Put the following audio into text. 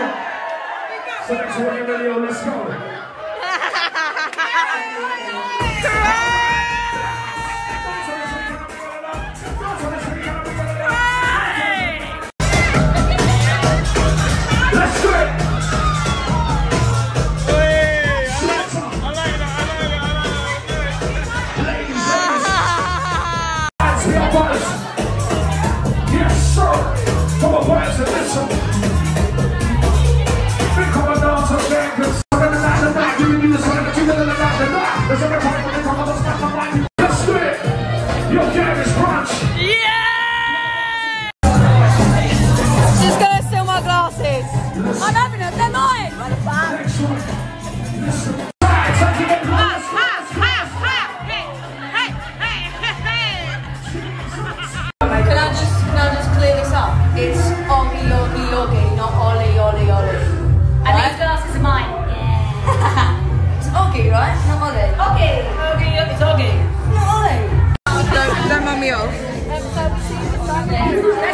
So next one, you ready? Let's go. I'm having it, they're mine! What the fuck? Can I just clear this up? It's Oggy Oggy Oggy, not Ollie Ollie Ollie. And these glasses are mine. Yeah. It's Oggy, right? Not Ollie. Oggy! Oggy, it's Oggy. Not Ollie. Don't mum me off.